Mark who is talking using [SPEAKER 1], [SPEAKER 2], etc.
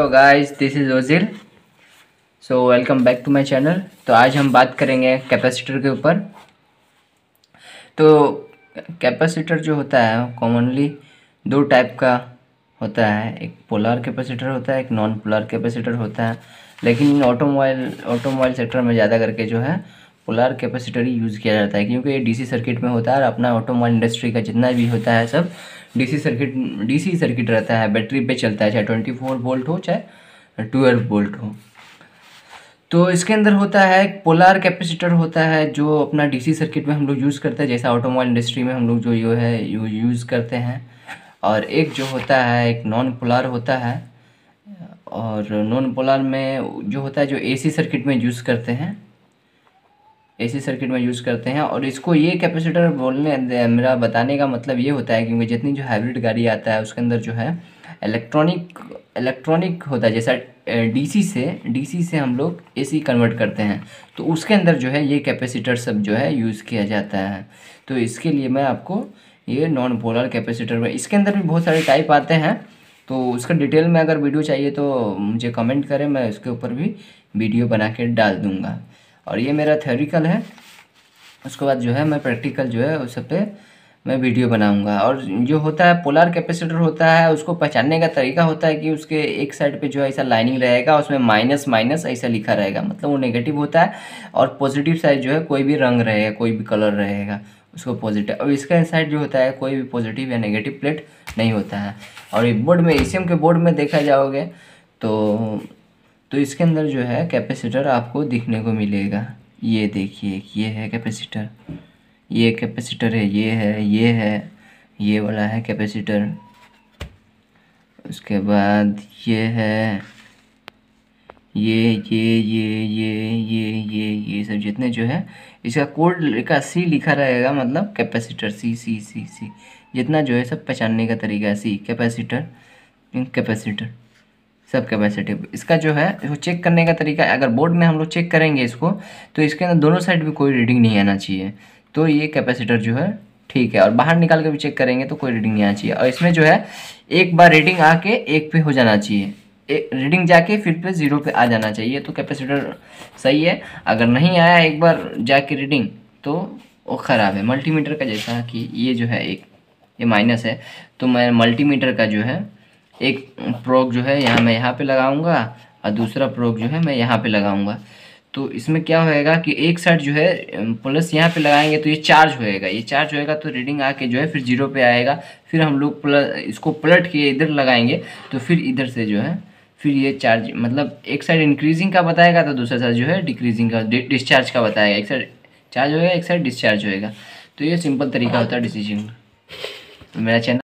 [SPEAKER 1] Guys, this is Ojil. So welcome back to my channel. तो आज हम बात करेंगे कैपेसिटर के ऊपर। तो कैपेसिटर जो होता है कॉमनली दो टाइप का होता है। एक पोलर कैपेसिटर होता है, एक नॉन पोलर कैपेसिटर होता है। लेकिन ऑटोमोबाइल सेक्टर में ज़्यादा करके जो है पोलर कैपेसिटर ही यूज़ किया जाता है, क्योंकि ये डीसी सर्किट में होता है। और अपना ऑटोमोबाइल इंडस्ट्री का जितना भी होता है सब डीसी सर्किट रहता है, बैटरी पे चलता है, चाहे 24 वोल्ट हो चाहे 12 वोल्ट हो। तो इसके अंदर होता है एक पोलर कैपेसिटर होता है जो अपना डीसी सर्किट में हम लोग यूज़ करते हैं, जैसा ऑटोमोबाइल इंडस्ट्री में हम लोग जो यूज़ करते हैं। और एक जो होता है एक नॉन पोलर होता है। और नॉन पोलर में जो होता है जो एसी सर्किट में यूज़ करते हैं, और इसको ये कैपेसिटर मेरा बताने का मतलब ये होता है क्योंकि जितनी जो हाइब्रिड गाड़ी आता है उसके अंदर जो है इलेक्ट्रॉनिक होता है। जैसा डीसी से हम लोग एसी कन्वर्ट करते हैं, तो उसके अंदर जो है ये कैपेसिटर सब जो है यूज़ किया जाता है। तो इसके लिए मैं आपको ये नॉन पोलर कैपेसिटर में, इसके अंदर भी बहुत सारे टाइप आते हैं। तो उसका डिटेल में अगर वीडियो चाहिए तो मुझे कमेंट करें, मैं उसके ऊपर भी वीडियो बना के डाल दूँगा। और ये मेरा थ्योरिकल है, उसके बाद जो है मैं प्रैक्टिकल जो है उस पे मैं वीडियो बनाऊंगा। और जो होता है पोलर कैपेसिटर होता है, उसको पहचानने का तरीका होता है कि उसके एक साइड पे जो है ऐसा लाइनिंग रहेगा, उसमें माइनस माइनस ऐसा लिखा रहेगा, मतलब वो नेगेटिव होता है। और पॉजिटिव साइड जो है कोई भी रंग रहेगा, कोई भी कलर रहेगा, उसको पॉजिटिव। और इसका साइड जो होता है कोई भी पॉजिटिव या नेगेटिव प्लेट नहीं होता है। और ये बोर्ड में एसीएम के बोर्ड में देखा जाओगे तो इसके अंदर जो है कैपेसिटर आपको दिखने को मिलेगा। ये देखिए, ये है कैपेसिटर, ये कैपेसिटर है, ये वाला है कैपेसिटर। उसके बाद ये है ये सब जितने जो है इसका कोड का सी लिखा रहेगा, मतलब कैपेसिटर सी सी सी सी जितना जो है सब पहचानने का तरीका है। सी कैपेसिटर सब कैपेसिटिव। इसका जो है वो चेक करने का तरीका, अगर बोर्ड में हम लोग चेक करेंगे इसको तो इसके अंदर दोनों साइड भी कोई रीडिंग नहीं आना चाहिए। तो ये कैपेसिटर जो है ठीक है। और बाहर निकाल के भी चेक करेंगे तो कोई रीडिंग नहीं आना चाहिए। और इसमें जो है एक बार रीडिंग आके 1 पे हो जाना चाहिए, रीडिंग जाके फिर पे 0 पे आ जाना चाहिए, तो कैपेसिटर सही है। अगर नहीं आया एक बार जाके रीडिंग तो वो ख़राब है। मल्टीमीटर का जैसा कि ये जो है ये माइनस है, तो मैं मल्टीमीटर का जो है एक प्रोब जो है मैं यहाँ पे लगाऊंगा और दूसरा प्रोब जो है मैं यहाँ पे लगाऊंगा। तो इसमें क्या होएगा कि एक साइड जो है प्लस यहाँ पे लगाएंगे तो ये चार्ज होएगा, तो रीडिंग आके जो है फिर 0 पे आएगा। फिर हम लोग इसको पलट के इधर लगाएंगे तो फिर इधर से जो है फिर ये चार्ज, मतलब एक साइड इंक्रीजिंग का बताएगा तो दूसरा साइड जो है डिक्रीजिंग का, डिस्चार्ज का बताएगा। एक साइड चार्ज होएगा, एक साइड डिस्चार्ज होएगा। तो ये सिंपल तरीका होता है डिसीजन। तो मेरा चैनल